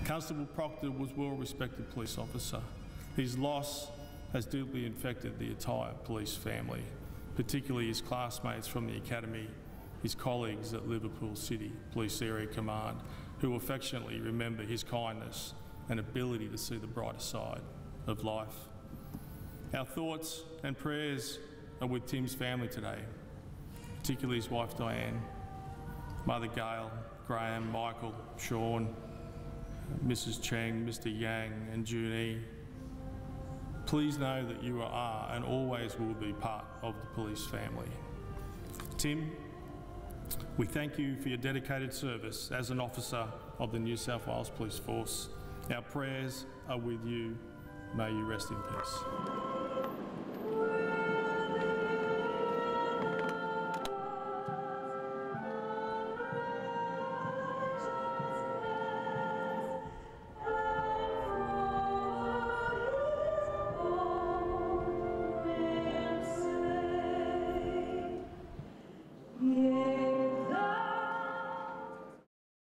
Constable Proctor was a well-respected police officer. His loss has deeply affected the entire police family, particularly his classmates from the academy, his colleagues at Liverpool City Police Area Command, who affectionately remember his kindness and ability to see the brighter side of life. Our thoughts and prayers are with Tim's family today, particularly his wife Diane, Mother Gail, Graham, Michael, Sean, Mrs. Cheng, Mr. Yang and Junie. Please know that you are and always will be part of the police family. Tim, we thank you for your dedicated service as an officer of the New South Wales Police Force. Our prayers are with you. May you rest in peace.